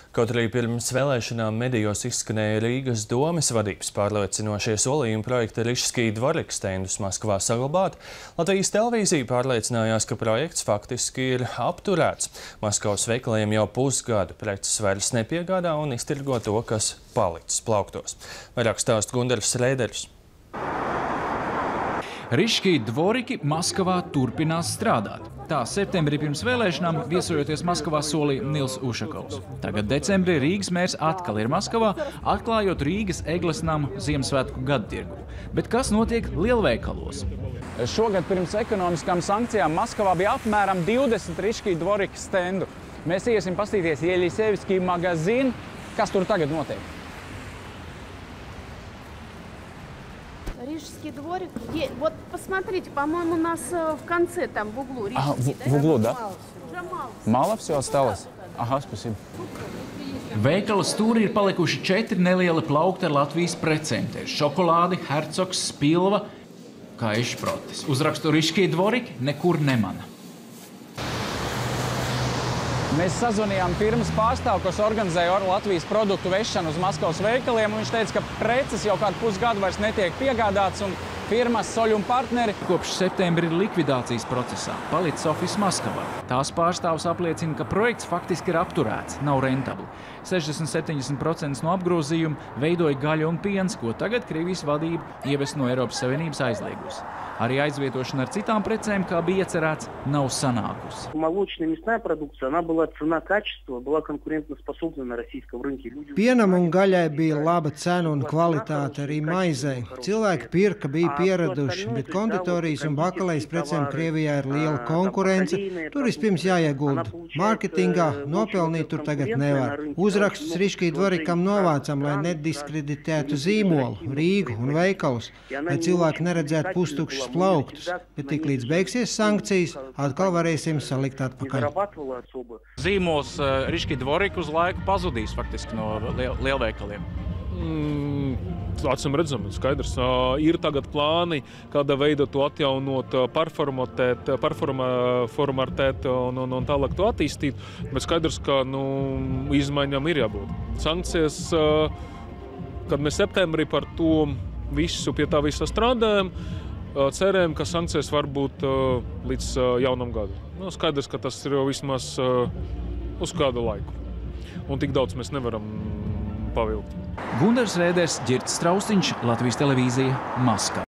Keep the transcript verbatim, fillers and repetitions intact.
Kaut arī pirms vēlēšanām medijos izskanēja Rīgas domes vadības pārliecinošie solījumi projekta Rišskij Dvorik stendus Maskavā saglabāt, Latvijas televīzija pārliecinājās, ka projekts faktiski ir apturēts. Maskavas veikaliem jau pusgadu preces vairs nepiegādā un iztirgo to, kas palicis plauktos. Vairāk stāsta Gundaris Rēderis. Rišskij Dvoriki Maskavā turpinās strādāt. Tā septembrī pirms vēlēšanām viesojoties Maskavā solīja Nils Ušakovs. Tagad decembrī Rīgas mērs atkal ir Maskavā, atklājot Rīgas Egles namu Ziemassvētku gadtirgu. Bet kas notiek lielveikalos? Šogad pirms ekonomiskām sankcijām Maskavā bija apmēram divdesmit Rišskij Dvorika stendu. Mēs iesim pastīties Ieļisevskij magazīnu. Kas tur tagad notiek? Рижский дворик. Вот посмотрите, по-моему, у нас в конце там в углу. Ага, в, в углу, да? Уже мало. Мало все осталось? Ага, спасибо. Veikala stūrī ir palikuši četri nelieli plaukti ar Latvijas precēm. Te ir šokolādi, hercogs, spilva, kā ešprotes. Uzrakstu Rišskij Dvoriki nekur nemana. Mēs sazvanījām firmas pārstāvu, kas organizēja Latvijas produktu vešanu uz Maskavas veikaliem, un viņš teica, ka preces jau kādu pusgadu vairs netiek piegādāts, un firmas Soļ un partneri kopš septembra ir likvidācijas procesā, palicis ofis Maskavā. Tās pārstāvs apliecina, ka projekts faktiski ir apturēts, nav rentabli. sešdesmit līdz septiņdesmit procenti no apgrozījuma veidoja gaļa un piens, ko tagad Krievijas vadība ievest no Eiropas Savienības aizliegusi. Arī aizvietošana ar citām precēm, kā bija iecerēts, nav sanākusi. Pienam un gaļai bija laba cena un kvalitāte arī maizei. Cilvēki pirka, bija pieraduši, bet konditorijas un bakalejas precēm Krievijā ir liela konkurence. Tur vispirms jāiegulda. Mārketingā nopelnīt tur tagad nevar. Uzrakstus Rišskij Dvorikam novācam, lai nediskreditētu zīmolu, Rīgu un veikalus, lai cilvēki neredzētu pustukšus plauktus, bet tik līdz beigsies sankcijas, atkal varēsim salikt atpakaļ. Zīmols Rišskij Dvorika uz laiku pazudīs faktiski no liel lielveikaliem. Mm, acīm redzami, skaidrs. Ir tagad plāni, kāda veida to atjaunot, performatēt, performatēt un, un, un tālāk to attīstīt, bet skaidrs, ka nu, izmaiņām ir jābūt. Sankcijas, kad mēs septembrī par to visu pie tā visa strādājam, cerējam, ka sankcijas var būt uh, līdz uh, jaunam gadam. Nu, skaidrs, ka tas ir jau vismaz uh, uz kādu laiku. Un tik daudz mēs nevaram pavilkt. Gundaris Rēderis, Ģirds Straustiņš, Latvijas televīzija, Maskava.